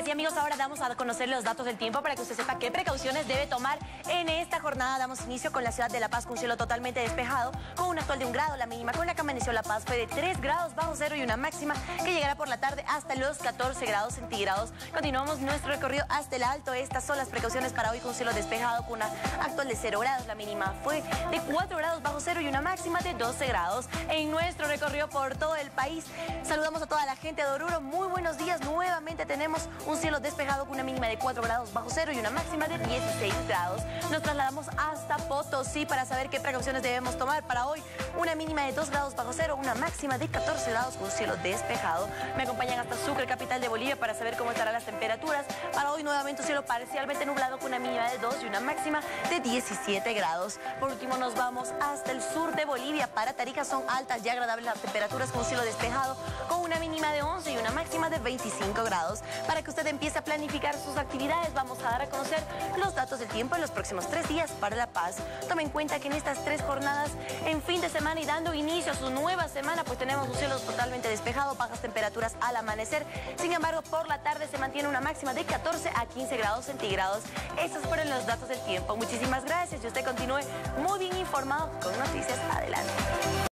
Amigas y amigos, ahora damos a conocer los datos del tiempo para que usted sepa qué precauciones debe tomar en esta jornada. Damos inicio con la ciudad de La Paz, con un cielo totalmente despejado, con un actual de 1 grado. La mínima con la que amaneció La Paz fue de 3 grados bajo cero y una máxima que llegará por la tarde hasta los 14 grados centígrados. Continuamos nuestro recorrido hasta el alto. Estas son las precauciones para hoy, con un cielo despejado, con una actual de 0 grados. La mínima fue de 4 grados bajo cero y una máxima de 12 grados. En nuestro recorrido por todo el país, saludamos a toda la gente de Oruro. Muy buenos días. Nuevamente tenemos un cielo despejado con una mínima de 4 grados bajo cero y una máxima de 16 grados. Nos trasladamos hasta Potosí para saber qué precauciones debemos tomar para hoy. Una mínima de 2 grados bajo cero, una máxima de 14 grados con un cielo despejado. Me acompañan hasta Sucre, capital de Bolivia, para saber cómo estarán las temperaturas. Para hoy nuevamente un cielo parcialmente nublado con una mínima de 2 y una máxima de 17 grados. Por último nos vamos hasta el sur de Bolivia. Para Tarija son altas y agradables las temperaturas con un cielo despejado con una mínima de 11 y una máxima de 25 grados. Para que usted empiece a planificar sus actividades, vamos a dar a conocer los datos del tiempo en los próximos 3 días para La Paz. Tome en cuenta que en estas 3 jornadas, en fin de semana y dando inicio a su nueva semana, pues tenemos un cielo totalmente despejado, bajas temperaturas al amanecer. Sin embargo, por la tarde se mantiene una máxima de 14 a 15 grados centígrados. Estos fueron los datos del tiempo. Muchísimas gracias y usted continúe muy bien informado con Noticias Adelante.